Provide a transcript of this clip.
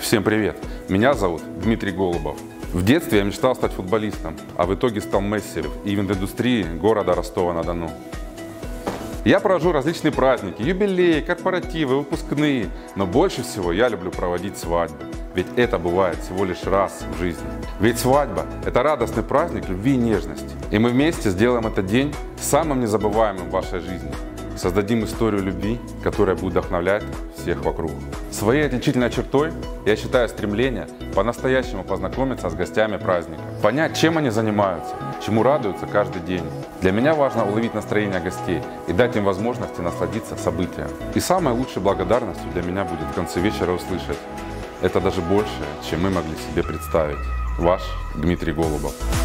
Всем привет! Меня зовут Дмитрий Голубов. В детстве я мечтал стать футболистом, а в итоге стал Месси в ивент-индустрии города Ростова-на-Дону. Я провожу различные праздники, юбилеи, корпоративы, выпускные, но больше всего я люблю проводить свадьбы. Ведь это бывает всего лишь раз в жизни. Ведь свадьба – это радостный праздник любви и нежности. И мы вместе сделаем этот день самым незабываемым в вашей жизни. Создадим историю любви, которая будет вдохновлять всех вокруг. Своей отличительной чертой я считаю стремление по-настоящему познакомиться с гостями праздника, понять, чем они занимаются, чему радуются каждый день. Для меня важно уловить настроение гостей и дать им возможности насладиться событием. И самой лучшей благодарностью для меня будет в конце вечера услышать: это даже больше, чем мы могли себе представить. Ваш Дмитрий Голубов.